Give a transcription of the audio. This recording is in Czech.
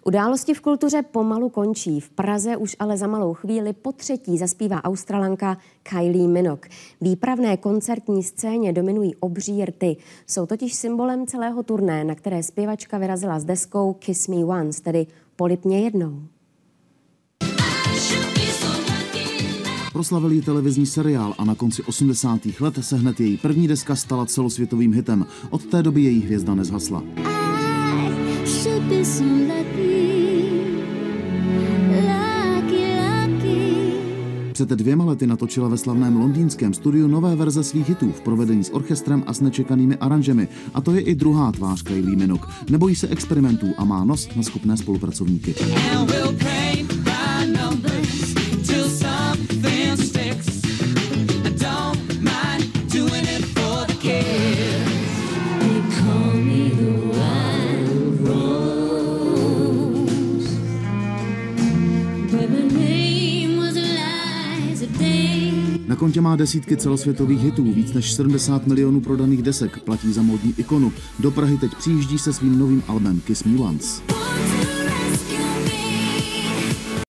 Události v kultuře pomalu končí. V Praze už ale za malou chvíli potřetí zaspívá Australanka Kylie Minogue. Výpravné koncertní scéně dominují obří rty. Jsou totiž symbolem celého turné, na které zpěvačka vyrazila s deskou Kiss Me Once, tedy Polib mě jednou. Proslavil ji televizní seriál a na konci 80. let se hned její první deska stala celosvětovým hitem. Od té doby její hvězda nezhasla. Před 2 lety natočila ve slavném londýnském studiu nové verze svých hitů v provedení s orchestrem a s nečekanými aranžemi. A to je i druhá tvář Kylie Minogue. Nebojí se experimentů a má nos na schopné spolupracovníky. Na kontě má desítky celosvětových hitů, víc než 70 milionů prodaných desek, platí za módní ikonu. Do Prahy teď přijíždí se svým novým albem Kiss Me Once.